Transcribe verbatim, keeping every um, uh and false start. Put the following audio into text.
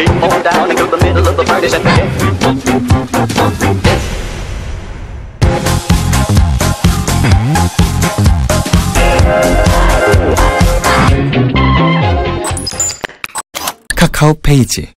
On down into the middle of the party, said 카카오 페이지